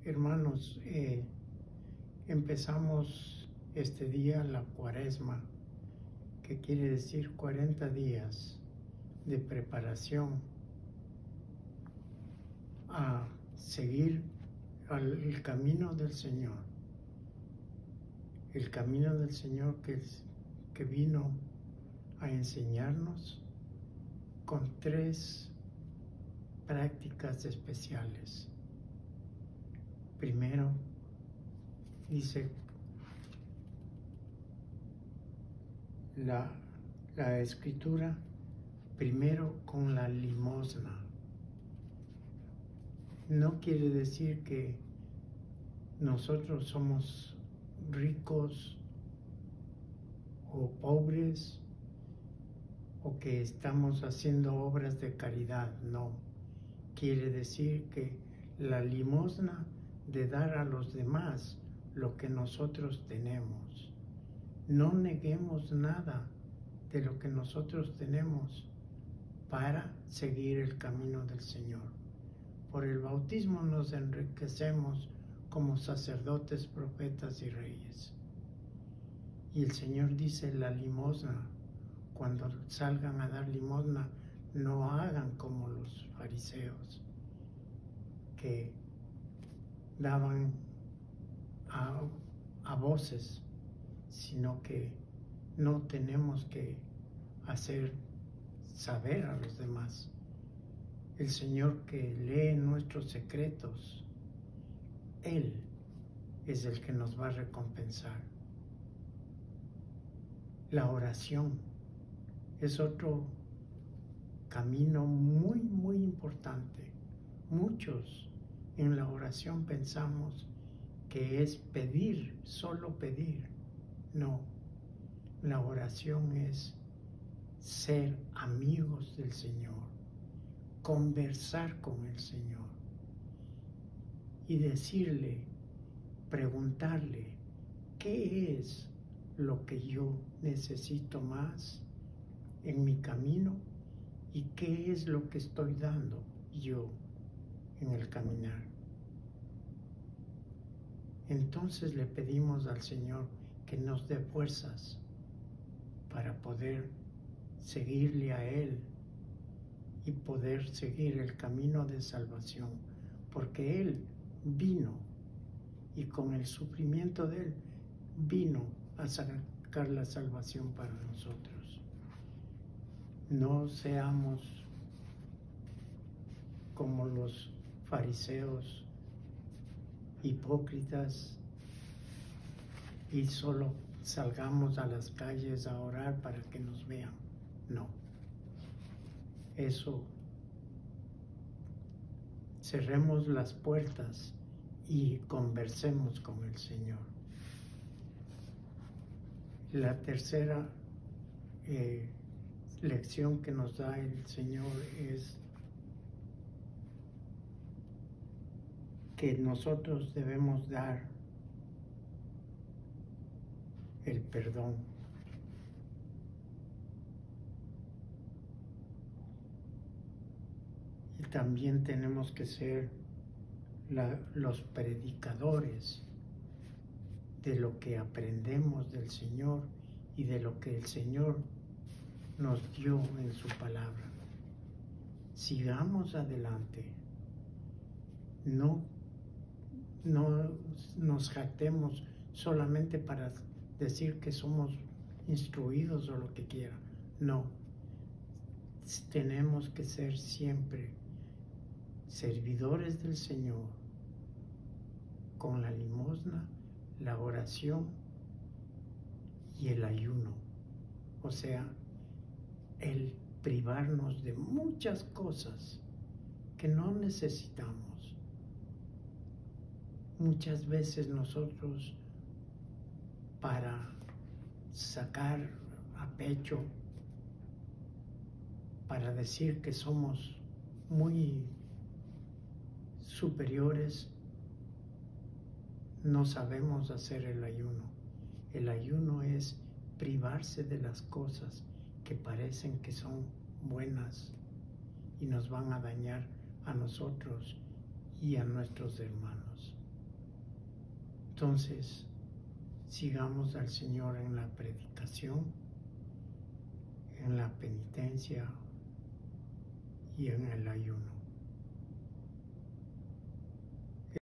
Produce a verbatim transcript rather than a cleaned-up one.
Hermanos, eh, empezamos este día la Cuaresma, que quiere decir cuarenta días de preparación a seguir al, el camino del Señor. El camino del Señor que, que vino a enseñarnos con tres prácticas especiales. Primero, dice la, la Escritura, primero con la limosna. No quiere decir que nosotros somos ricos o pobres o que estamos haciendo obras de caridad, no. Quiere decir que la limosna de dar a los demás lo que nosotros tenemos. No neguemos nada de lo que nosotros tenemos para seguir el camino del Señor. Por el bautismo nos enriquecemos como sacerdotes, profetas y reyes. Y el Señor dice la limosna. Cuando salgan a dar limosna, no hagan como los fariseos, que daban a, a voces, sino que no tenemos que hacer saber a los demás. El Señor que lee nuestros secretos, Él es el que nos va a recompensar. La oración es otro camino muy, muy importante. Muchos en la oración pensamos que es pedir, solo pedir. No, la oración es ser amigos del Señor, conversar con el Señor y decirle, preguntarle, ¿qué es lo que yo necesito más en mi camino y qué es lo que estoy dando yo en el caminar? Entonces le pedimos al Señor que nos dé fuerzas para poder seguirle a Él y poder seguir el camino de salvación, porque Él vino y con el sufrimiento de Él vino a sacar la salvación para nosotros. No seamos como los fariseos hipócritas y solo salgamos a las calles a orar para que nos vean. No. Eso, cerremos las puertas y conversemos con el Señor. La tercera eh, lección que nos da el Señor es que nosotros debemos dar el perdón. Y también tenemos que ser la, los predicadores de lo que aprendemos del Señor y de lo que el Señor nos dio en su palabra. Sigamos adelante. No, no nos jactemos solamente para decir que somos instruidos o lo que quiera. No. Tenemos que ser siempre servidores del Señor con la limosna, la oración y el ayuno. O sea, el privarnos de muchas cosas que no necesitamos. Muchas veces nosotros, para sacar a pecho, para decir que somos muy superiores, no sabemos hacer el ayuno. El ayuno es privarse de las cosas que parecen que son buenas y nos van a dañar a nosotros y a nuestros hermanos. Entonces, sigamos al Señor en la predicación, en la penitencia y en el ayuno.